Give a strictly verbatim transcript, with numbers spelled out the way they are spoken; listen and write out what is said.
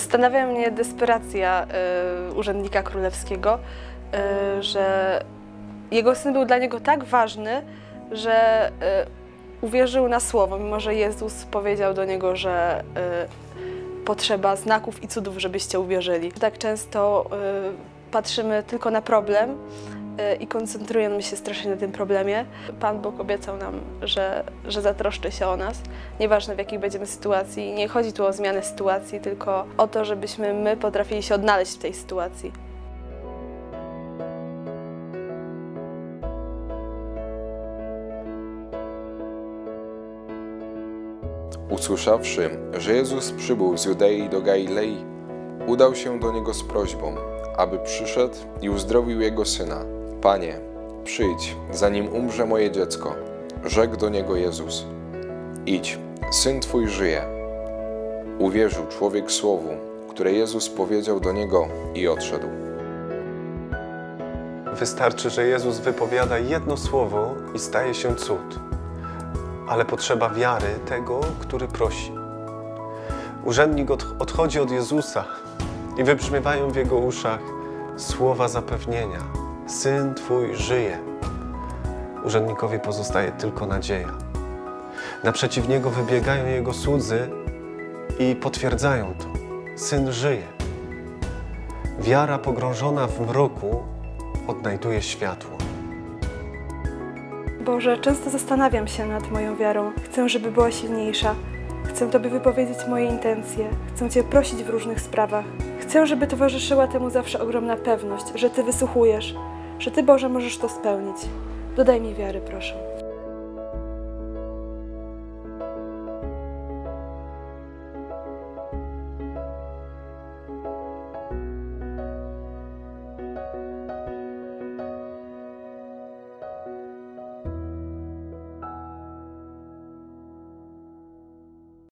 Zastanawia mnie desperacja y, urzędnika królewskiego, y, że jego syn był dla niego tak ważny, że y, uwierzył na słowo, mimo że Jezus powiedział do niego, że y, potrzeba znaków i cudów, żebyście uwierzyli. Tak często y, patrzymy tylko na problem y, i koncentrujemy się strasznie na tym problemie. Pan Bóg obiecał nam, że, że zatroszczy się o nas, nieważne w jakiej będziemy sytuacji. Nie chodzi tu o zmianę sytuacji, tylko o to, żebyśmy my potrafili się odnaleźć w tej sytuacji. Usłyszawszy, że Jezus przybył z Judei do Galilei, udał się do Niego z prośbą, aby przyszedł i uzdrowił Jego syna. Panie, przyjdź, zanim umrze moje dziecko. Rzekł do Niego Jezus. Idź, syn Twój żyje. Uwierzył człowiek słowu, które Jezus powiedział do niego i odszedł. Wystarczy, że Jezus wypowiada jedno słowo i staje się cud. Ale potrzeba wiary tego, który prosi. Urzędnik odchodzi od Jezusa i wybrzmiewają w jego uszach słowa zapewnienia. Syn Twój żyje. Urzędnikowi pozostaje tylko nadzieja. Naprzeciw niego wybiegają jego słudzy i potwierdzają to. Syn żyje. Wiara pogrążona w mroku odnajduje światło. Boże, często zastanawiam się nad moją wiarą. Chcę, żeby była silniejsza. Chcę Tobie wypowiedzieć moje intencje. Chcę Cię prosić w różnych sprawach. Chcę, żeby towarzyszyła temu zawsze ogromna pewność, że Ty wysłuchujesz, że Ty, Boże, możesz to spełnić. Dodaj mi wiary, proszę.